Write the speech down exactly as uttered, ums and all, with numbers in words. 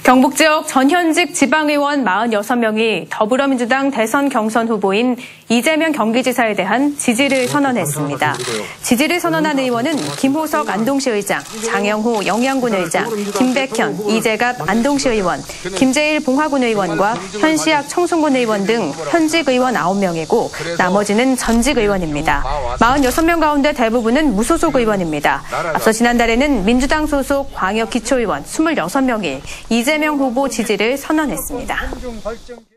경북 지역 전현직 지방의원 사십육 명이 더불어민주당 대선 경선 후보인 이재명 경기지사에 대한 지지를 선언했습니다. 지지를 선언한 의원은 김호석 안동시 의장, 장영호 영양군 의장, 김백현, 이재갑 안동시 의원, 김재일 봉화군 의원과 현시학 청송군 의원 등 현직 의원 아홉 명이고 나머지는 전직 의원입니다. 사십육 명 가운데 대부분은 무소속 의원입니다. 앞서 지난달에는 민주당 소속 광역기초의원 이십육 명이 이재명 후보 지지를 선언했습니다.